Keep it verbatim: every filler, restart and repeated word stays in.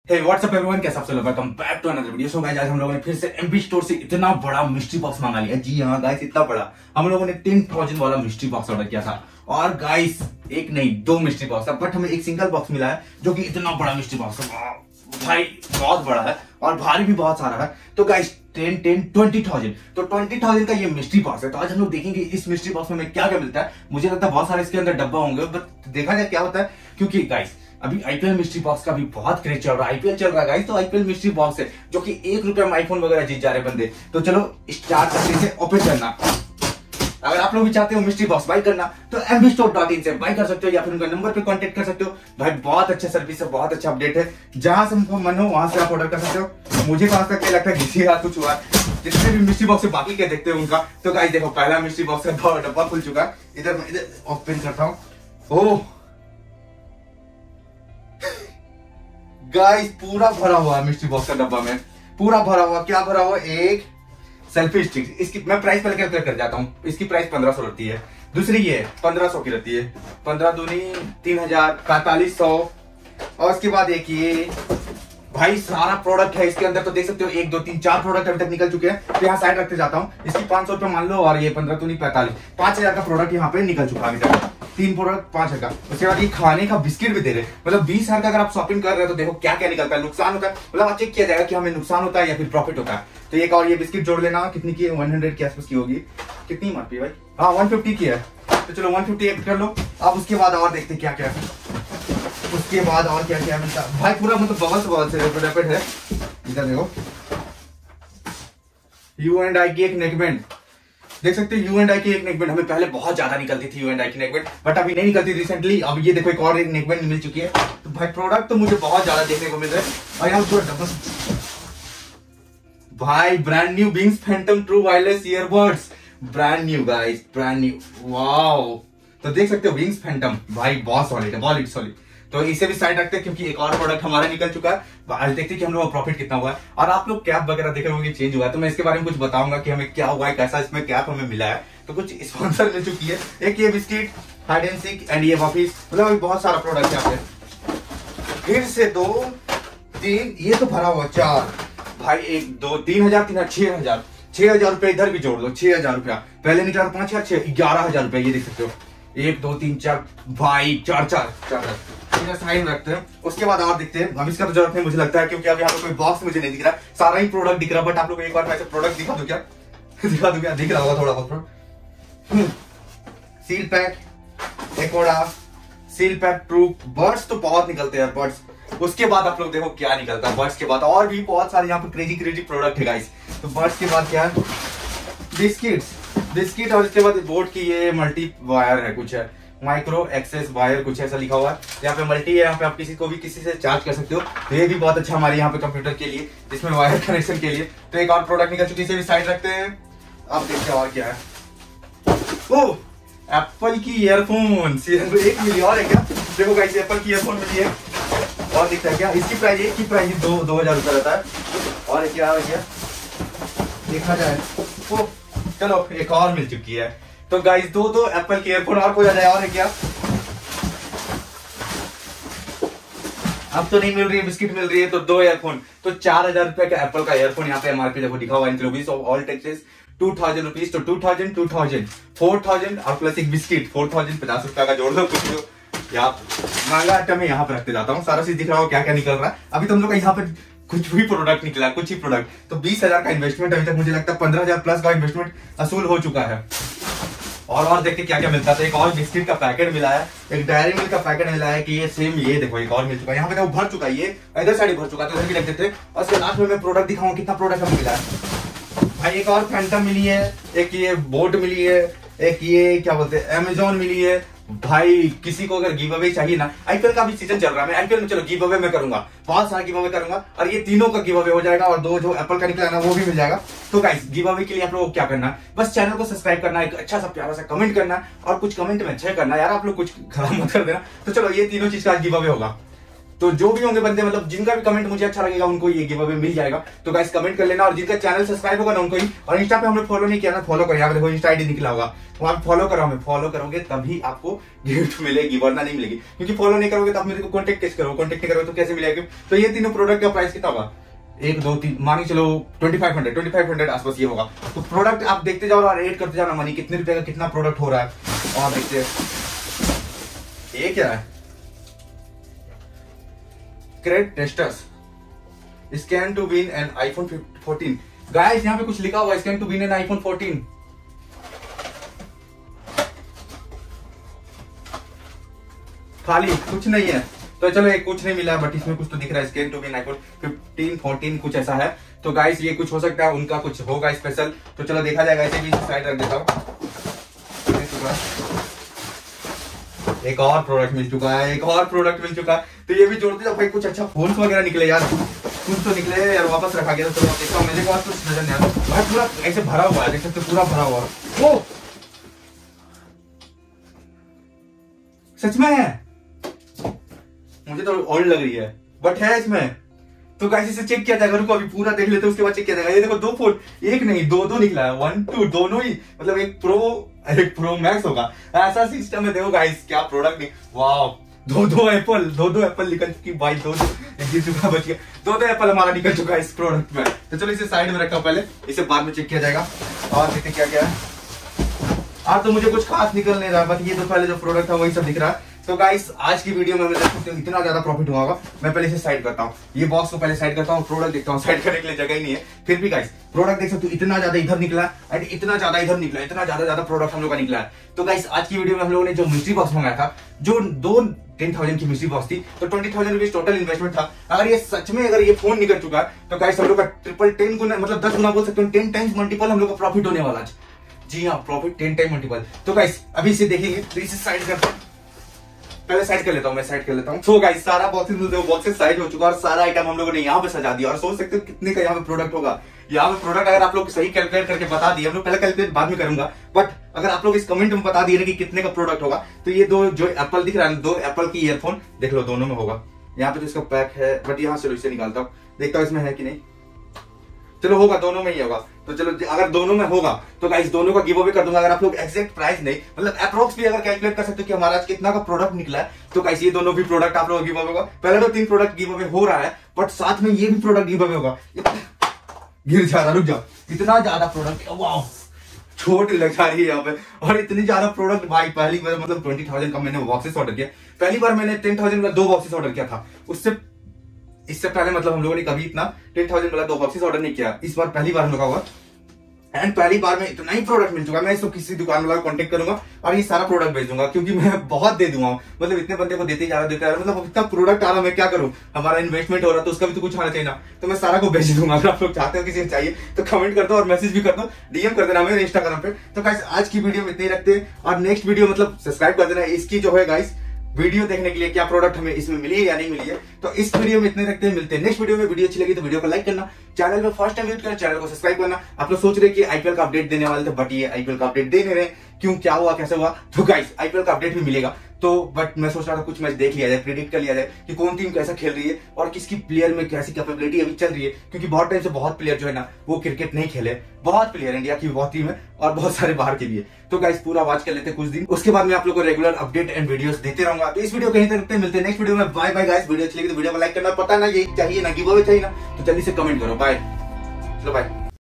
हे WhatsApp everyone, कैसा आप सब? Welcome back to another video. So guys, आज हम लोगों ने फिर से एमपी स्टोर से इतना बड़ा मिस्ट्री बॉक्स मंगा लिया। जी हाँ गाइस, इतना बड़ा। हम लोगों ने टेन थाउजेंड वाला मिस्ट्री बॉक्स ऑर्डर किया था और गाइस एक नहीं दो मिस्ट्री बॉक्स था, बट हमें एक सिंगल बॉक्स मिला है जो कि इतना बड़ा मिस्ट्री बॉक्स है भाई, बहुत बड़ा है और भारी भी बहुत सारा है। तो guys ten ten twenty thousand तो ट्वेंटी थाउजेंड का ये मिस्ट्री बॉक्स है। तो आज हम लोग देखेंगे इस मिस्ट्री बॉक्स में हमें क्या क्या मिलता है। मुझे लगता है बहुत सारे इसके अंदर डब्बा होंगे, बट देखा जाए क्या होता है, क्योंकि गाइस अभी आईपीएल मिस्ट्री बॉक्स का भी बहुत क्रेज चल रहा है। आईपीएल चल रहा है गाइस, तो आईपीएल मिस्ट्री बॉक्स है जो कि एक रुपए में आईफोन वगैरह जीत जा रहे बंदे। तो चलो स्टार्ट करते हैं ओपन करना। अगर आप लोग भी चाहते हो मिस्ट्री बॉक्स बाय करना तो एमबी स्टोर डॉट इन से बाय कर सकते हो या फिर उनका नंबर पे कांटेक्ट कर सकते हो। भाई बहुत अच्छा सर्विस है, बहुत अच्छा अपडेट है। जहां से हमको मन हो वहां से आप ऑर्डर कर सकते हो। मुझे तो आज तक क्या लगता है किसी हाथ कुछ हुआ, जितने भी मिस्ट्री बॉक्स बाकी के देखते हो उनका। तो गाइस देखो, पहला मिस्ट्री बॉक्स का डब्बा खुल चुका है। इधर मैं इधर ओपन करता हूँ। ओह गाइस, पूरा भरा हुआ है मिस्ट्री बॉक्स का डब्बा में, पूरा भरा हुआ। क्या भरा हुआ? एक सेल्फी स्टिक। इसकी मैं प्राइस पहले कैलकुलेट कर जाता हूँ। इसकी प्राइस पंद्रह सौ रहती है। दूसरी ये पंद्रह सौ की रहती है। पंद्रह दूनी तीन हजार पैंतालीस सौ। और उसके बाद एक ये भाई सारा प्रोडक्ट है इसके अंदर। तो देख सकते हो एक दो तीन चार प्रोडक्ट अभी तक निकल चुके हैं। तो यहाँ साइड रखते जाता हूँ। इसकी पांच सौ रुपए मान लो और ये पंद्रह दूनी पैंतालीस, पांच हजार का प्रोडक्ट यहाँ पे निकल चुका अभी तक। तीन प्रोडक्ट पांच हजार का। उसके बाद ये खाने का बिस्किट भी दे रहे, मतलब बीस हजार का अगर आप शॉपिंग कर रहे हो तो देखो क्या क्या निकलता है। नुकसान होता है, मतलब चेक किया जाएगा कि हमें नुकसान होता है या फिर प्रॉफिट होता है। तो एक और ये बिस्किट जोड़ लेना। कितनी की है? सौ के आसपास की होगी। कितनी एमआरपी है भाई? हाँ एक सौ पचास की है। तो चलो एक सौ पचास एक कर लो। अब उसके बाद और देखते क्या क्या है। उसके बाद और क्या क्या मिलता है भाई, पूरा मतलब बबल से बबल से रैपिड है। इधर देखो, यू एंड आई की एक नेकबैंड देख सकते हो। यू एंड आई की एक नेकबैंड हमें पहले बहुत ज्यादा निकलती थी, यू एंड आई की नेकबैंड, बट अभी नहीं निकलती रिसेंटली। अब ये देखो एक और एक नेकबैंड मिल चुकी है। तो भाई प्रोडक्ट तो मुझे बहुत ज्यादा देखने को मिल रहा है। और यहाँ पूरा डब्बा भाई brand new Bings phantom true wireless earbuds, brand new guys, brand new. Wow, तो देख सकते हो विंग्स फैंटम भाई बहुत सॉलिड है, बहुत सॉलिड। तो इसे भी साइड रखते हैं क्योंकि एक और प्रोडक्ट हमारा निकल चुका है। आज देखते हैं कि हम लोग प्रॉफिट कितना हुआ है। और आप लोग कैप वगैरह देख रहे होंगे चेंज हुआ है, तो मैं इसके बारे में कुछ बताऊंगा कि हमें क्या हुआ है, कैसा इसमें कैप हमें मिला है। तो कुछ स्पॉन्सर मिल चुकी है। एक ये biscuit, hide and seek and ये वापिस, मतलब अभी बहुत सारा प्रोडक्ट यहाँ पे। फिर से दो तीन, ये तो भरा हुआ चार भाई, एक दो तीन हजार तीन हजार छह हजार छह हजार रुपए इधर भी जोड़ लो। छह हजार रुपया पहले निकला पांच हजार छह ग्यारह हजार रुपया। ये देख सकते हो एक दो तीन चार भाई, चार चार चार साइड में रखते हैं। उसके बाद और देखते हैं। अब इसका तो जरूरत नहीं मुझे लगता है, क्योंकि अब यहाँ पे कोई बॉक्स मुझे नहीं दिख रहा, सारा ही प्रोडक्ट दिख रहा है। बट आप लोग एक बार मैं प्रोडक्ट दिखा दूं क्या? दिखा दूं क्या? दिख रहा होगा थोड़ा बहुत। सील पैक, एकोडा सील पैक ट्रू। बर्ड्स तो बहुत निकलते हैं बर्ड्स। उसके बाद आप लोग देखो क्या निकलता है बर्ड्स के बाद। और भी बहुत सारे यहाँ पे क्रेजी क्रेजी प्रोडक्ट है गाइस। तो बर्ड्स के बाद क्या है? Biscuits biscuit. और इसके बाद बोर्ड की ये मल्टी वायर है, कुछ है माइक्रो एक्सेस वायर, कुछ ऐसा लिखा हुआ है। यहाँ पे मल्टी है, यहाँ पे आप किसी को भी किसी से चार्ज कर सकते हो। तो ये भी बहुत अच्छा हमारे यहाँ पे कंप्यूटर के लिए, जिसमें वायर कनेक्शन के लिए। तो एक और प्रोडक्ट निकल चुकी है, इसे भी साइड रखते हैं। अब देखते हैं और क्या है। ओह, एप्पल की ईयरफोन। एक मिली और है क्या? देखो गाइस, एप्पल की ईयरफोन मिली है। और दिखता है क्या? इसकी प्राइस एक की प्राइस दो दो हजार रुपया रहता है। और क्या है क्या देखा जाए? ओ चलो एक और मिल चुकी है। तो गाइस दो दो एप्पल की ईयरफोन और कोई आ जाए। और है क्या? अब तो नहीं मिल रही है, बिस्किट मिल रही है। तो दो ईयरफोन, तो चार हजार रुपए का एप्पल का ईयरफोन यहाँ पे एमआरपी देखो लिखा हुआ है। Rupees all taxes two thousand rupees. तो two thousand two thousand four thousand और प्लस एक बिस्किट फोर थाउजेंड पचास रुपया का जोड़ दो। कुछ जो यहाँ महंगा आइटम है यहाँ पे रखते जाता हूँ। सारा चीज दिख रहा हो क्या क्या निकल रहा है। अभी तुम लोग का यहाँ पे कुछ भी प्रोडक्ट निकला, कुछ ही प्रोडक्ट। तो बीस हजार का इन्वेस्टमेंट अभी तक मुझे लगता है पंद्रह हजार प्लस का इन्वेस्टमेंट असूल हो चुका है। और और देखते क्या क्या मिलता है। तो एक और बिस्किट का पैकेट मिला है, एक डायरी मिल्क का पैकेट मिला है कि ये सेम। ये देखो एक और मिल चुका है। यहाँ पे देखो भर चुका है, ये इधर साइड भर चुका है, तो उधर भी रख देते हैं। और उसके लास्ट में मैं प्रोडक्ट दिखाऊंगा कितना प्रोडक्ट हमें मिला है। भाई एक और फैंटम मिली है, एक ये बोट मिली है, एक ये क्या बोलते हैं अमेजोन मिली है। भाई किसी को अगर गिव अवे चाहिए ना, आईपीएल का भी सीजन चल रहा है, मैं आईपीएल में चलो गिव अवे मैं करूंगा, बहुत सारा गिव अवे करूंगा। और ये तीनों का गिव अवे हो जाएगा और दो जो एप्पल का निकला है ना वो भी मिल जाएगा। तो गाइस गिव अवे के लिए आप लोगों को क्या करना है, बस चैनल को सब्सक्राइब करना, एक अच्छा सा प्यारा सा कमेंट करना और कुछ कमेंट में अच्छा करना यार, आप लोग कुछ खराब मत कर देना। तो चलो ये तीनों चीज का गिव अवे होगा। तो जो भी होंगे बंदे, मतलब जिनका भी कमेंट मुझे अच्छा लगेगा उनको ये गिव अवे मिल जाएगा। तो गाइस कमेंट कर लेना, और जिनका चैनल सब्सक्राइब होगा ना उनको ही, और इंस्टा पे हमने फॉलो नहीं किया ना, फॉलो करो। यहाँ पे देखो इंस्टा आईडी निकला होगा, वहां पे फॉलो करो हमें, फॉलो करोगे तभी आपको गिफ्ट मिलेगी, वरना नहीं मिलेगी। क्योंकि फॉलो नहीं करोगे तो आप मेरे को कॉन्टेक्ट कैसे करोगे, कॉन्टेक्ट नहीं करोगे तो कैसे मिलेगा। तो ये तीनों प्रोडक्ट का प्राइस कितना होगा, एक दो तीन मान के चलो twenty five hundred twenty five hundred आसपास ये होगा। तो प्रोडक्ट आप देखते जाओ और रेट करते जाओ ना मनी, कितने रुपए का कितना प्रोडक्ट हो रहा है। और देखते हैं ये क्या है, Cred testers, scan to win an iPhone fourteen. Guys यहाँ पे कुछ लिखा हुआ है, scan to win an iPhone fourteen. खाली कुछ नहीं है, तो चलो एक कुछ नहीं मिला बट इसमें कुछ तो दिख रहा है, scan to win iPhone fifteen fourteen कुछ ऐसा है। तो गाइस ये कुछ हो सकता है, उनका कुछ होगा स्पेशल, तो चलो देखा जाएगा। ऐसे भी साइड रख देता हूँ। एक और प्रोडक्ट मिल चुका है, एक और प्रोडक्ट मिल चुका है। तो ये भी जोड़ते जाओ भाई, कुछ अच्छा फोन वगैरह निकले यार, कुछ तो निकले यार, वापस रखा गया। तो देखता हूँ, मेरे पास कुछ नजर नहीं आता भाई, पूरा ऐसे भरा हुआ है, देख सकते पूरा भरा हुआ है। ओ सच में है, मुझे तो और लग रही है बट है इसमें। तो गाइस इसे चेक किया जाएगा, रुको अभी पूरा देख लेते हैं, उसके बाद चेक किया जाएगा। ये देखो दो फोन, एक नहीं दो दो निकला है, वन टू दोनों ही, मतलब एक प्रो एक प्रो मैक्स होगा, ऐसा सिस्टम है। देखो गाइस क्या प्रोडक्ट है, वाह, दो दो एप्पल दो दो एप्पल निकल चुकी भाई, दो दो एक चुका बच गया, दो दो एप्पल हमारा निकल चुका है इस प्रोडक्ट में। तो चलो इसे साइड में रखा, पहले इसे बाद में चेक किया जाएगा। और देखते क्या क्या है। आज तो मुझे कुछ खास निकल नहीं रहा, बट ये तो पहले जो प्रोडक्ट था वही सब दिख रहा है। तो गाइस आज की वीडियो में मैं देख सकते हो इतना ज्यादा प्रॉफिट हुआ होगा। मैं पहले इसे साइड करता हूँ, ये बॉक्स को पहले साइड करता हूँ, प्रोडक्ट देखता हूँ, साइड करने के लिए जगह ही नहीं है। फिर भी गाइस प्रोडक्ट देख सकते हो इतना ज्यादा इधर निकला एंड इतना ज्यादा इधर निकला, इतना ज्यादा ज्यादा प्रोडक्ट हम लोग का निकला है। तो गाइस आज की वीडियो में हम लोगों ने जो मिस्ट्री बॉक्स मंगाया था, जो दो टेन थाउजेंड की मिस्ट्री बॉक्स थी, तो twenty thousand rupees total investment था। अगर ये सच में अगर ये फोन निकल चुका है तो गाइस हम लोग का ट्रिपल टेन गुना, मतलब दस गुना बोल सकते हो, टेन टाइम्स मल्टीपल हम लोग का प्रॉफिट होने वाला है। जी हाँ, प्रॉफिट टेन टाइम मल्टीपल। तो गाइस अभी इसे देखेंगे, तो इसे साइड करते हैं, पहले साइड कर लेता हूं, मैं साइड कर लेता हूं। सो गाइस सारा बॉक्सेस बॉक्सेस साइड हो चुका और सारा आइटम हम लोगों ने यहाँ पे सजा दिया। और सोच सकते हो कितने का यहाँ पे प्रोडक्ट होगा। यहाँ पे प्रोडक्ट अगर आप लोग सही कैलकुलेट करके बता दिए, हम लोग पहले कैलकुलेट बाद में करूंगा, बट अगर आप लोग इस कमेंट में बता दिए ना कि कितने का प्रोडक्ट होगा, तो ये दो जो एप्पल दिख रहा है, दो एप्पल की ईयरफोन देख लो, दोनों में होगा। यहाँ पे तो इसका पैक है, बट यहाँ से इसे निकालता हूँ, देखता हूँ इसमें है कि नहीं। चलो होगा, दोनों में ही होगा। तो चलो अगर दोनों में होगा तो गाइस दोनों का गिव अवे कर दूंगा। अगर आप लोग एग्जैक्ट प्राइस नहीं, मतलब अप्रोक्स भी अगर कैलकुलेट कर सकते हो कि हमारा आज कितना का प्रोडक्ट निकला है, तो गाइस ये दोनों भी प्रोडक्ट आप लोग गिव अवे होगा। पहले तो तीन प्रोडक्ट गिव अवे हो रहा है, बट साथ में ये भी प्रोडक्ट गिव अवे होगा। गिर जा रहा, रुक जाओ, इतना ज्यादा प्रोडक्ट, वाह छोट लग जा रही है यहाँ पे। और इतनी ज्यादा प्रोडक्ट भाई, पहली बार मतलब ट्वेंटी थाउजेंड का मैंने बॉक्सेस ऑर्डर किया। पहली बार मैंने टेन थाउजेंड का दो बॉक्सेस ऑर्डर किया था, उससे इससे पहले मतलब हम लोगों ने कभी इतना टेन थाउजेंड वाला दो बॉक्सेस ऑर्डर नहीं किया। इस बार पहली बार हम लोग होगा एंड पहली बार में इतना ही प्रोडक्ट मिल चुका है। मैं इसको किसी दुकान वाला कांटेक्ट करूंगा और ये सारा प्रोडक्ट भेज दूंगा, क्योंकि मैं बहुत दे दूंगा, मतलब इतने बंदे को देते जा रहा देते जा रहा, मतलब इतना प्रोडक्ट आ रहा, मैं क्या करूं, हमारा इन्वेस्टमेंट हो रहा तो उसका भी तो कुछ आना चाहिए ना। तो मैं सारा को भेज दूंगा। अगर आप लोग चाहते हो किसी को चाहिए तो कमेंट कर दो और मैसेज भी कर दो, डीएम कर देना मेरे इंस्टाग्राम पे। तो गाइस आज की वीडियो में इतने ही रखते हैं, और नेक्स्ट वीडियो मतलब सब्सक्राइब कर देना इसकी जो है गाइस वीडियो देखने के लिए, क्या प्रोडक्ट हमें इसमें मिली है या नहीं मिली है। तो इस वीडियो में इतने रखते हैं, मिलते हैं नेक्स्ट वीडियो में। वीडियो अच्छी लगी तो वीडियो को लाइक करना, चैनल में फर्स्ट टाइम विजिट करना, चैनल को सब्सक्राइब करना। आप लोग सोच रहे कि आईपीएल का अपडेट देने वाले थे, बट ये आईपीएल का अपडेट दे नहीं रहे, क्यों, क्या हुआ, कैसे हुआ। तो गाइस आईपीएल का अपडेट भी मिलेगा। तो बट मैं सोच रहा था कुछ मैच देख लिया जाए, प्रिडिक्ट कर लिया जाए कि कौन टीम कैसा खेल रही है और किसकी प्लेयर में कैसी कैपेबिलिटी अभी चल रही है, क्योंकि बहुत टाइम से बहुत प्लेयर जो है ना वो क्रिकेट नहीं खेले। बहुत प्लेयर इंडिया की बहुत टीम है और बहुत सारे बाहर के भी है। तो गाइस पूरा वॉच कर लेते कुछ दिन, उसके बाद मैं आप लोगों को रेगुलर अपडेट एंड वीडियोस देते रहूंगा। तो इस वीडियो कहीं तक मिलते हैं नेक्स्ट वीडियो में। बाय बाय गाइस, वीडियो अच्छी लगी तो वीडियो को लाइक करना, पता ना यही चाहिए ना गिव अवे चाहिए ना, तो जल्दी से कमेंट करो। बाय, चलो बाय।